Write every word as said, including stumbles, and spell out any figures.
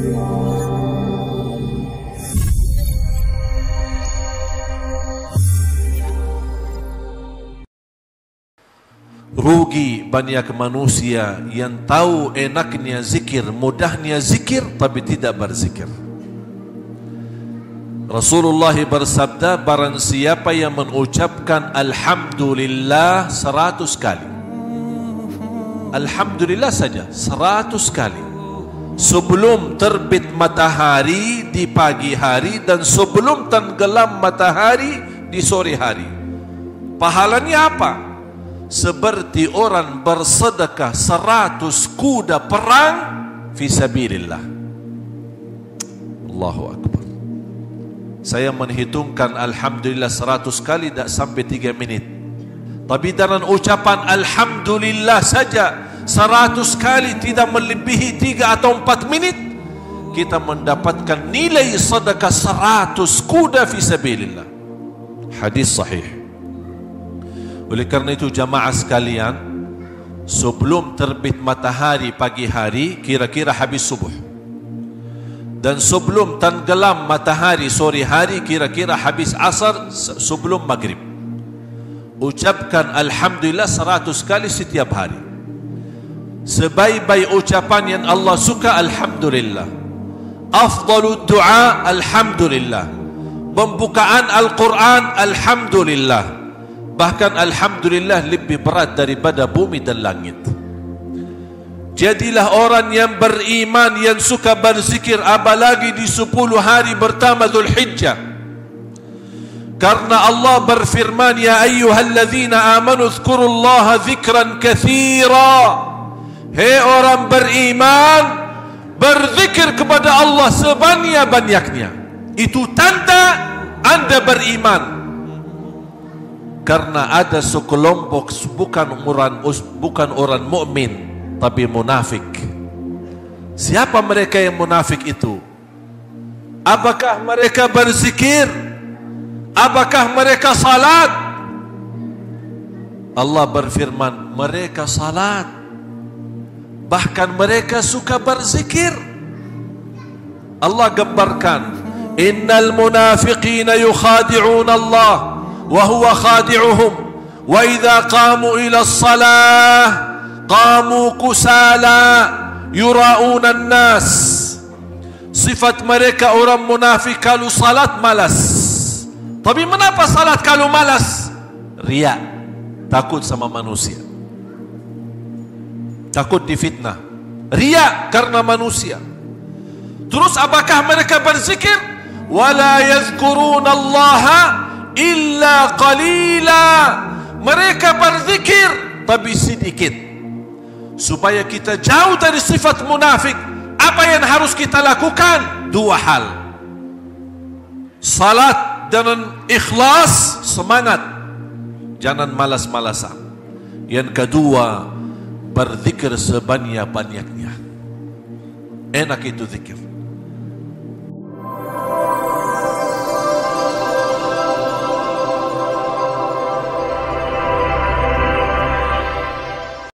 Rugi banyak manusia yang tahu enaknya zikir, mudahnya zikir, tapi tidak berzikir. Rasulullah bersabda, barang siapa yang mengucapkan Alhamdulillah seratus kali, Alhamdulillah saja seratus kali, sebelum terbit matahari di pagi hari dan sebelum tenggelam matahari di sore hari, pahalanya apa? Seperti orang bersedekah seratus kuda perang fisabilillah. Allahu Akbar. Saya menghitungkan Alhamdulillah seratus kali tak sampai tiga menit. Tapi dengan ucapan Alhamdulillah saja seratus kali, tidak melebihi tiga atau empat menit, kita mendapatkan nilai sedekah seratus kuda fisabilillah. Hadis sahih. Oleh karena itu jamaah sekalian, sebelum terbit matahari pagi hari kira-kira habis subuh, dan sebelum tenggelam matahari sore hari kira-kira habis asar sebelum maghrib, ucapkan Alhamdulillah seratus kali setiap hari. Sebaik-baik ucapan yang Allah suka Alhamdulillah. Afdalud du'a Alhamdulillah. Pembukaan Al-Quran Alhamdulillah. Bahkan Alhamdulillah lebih berat daripada bumi dan langit. Jadilah orang yang beriman, yang suka berzikir, apalagi di sepuluh hari pertama Dzulhijjah. Karena Allah berfirman, ya ayyuhalladzina amanu dzkurullaha dzikran katsira. Hei orang beriman, berzikir kepada Allah sebanyak-banyaknya. Itu tanda anda beriman. Karena ada sekelompok bukan orang bukan orang mukmin tapi munafik. Siapa mereka yang munafik itu? Apakah mereka berzikir? Apakah mereka salat? Allah berfirman, mereka salat, bahkan mereka suka berzikir. Allah gambarkan, innal munafiqina yukhadi'una Allah wa huwa khadi'uhum wa idza qamu ila as-salah qamu kusala yura'una an-nas. Sifat mereka orang munafik, kalau salat malas. Tapi mengapa salat kalau malas? Riya, takut sama manusia, takut difitnah. Riya karena manusia. Terus apakah mereka berzikir? Wala yazkuruna Allaha illa qalila. Mereka berzikir tapi sedikit. Supaya kita jauh dari sifat munafik, apa yang harus kita lakukan? Dua hal. Salat dengan ikhlas, semangat, jangan malas-malasan. Yang kedua, berzikir sebanyak-banyaknya. Enak itu zikir.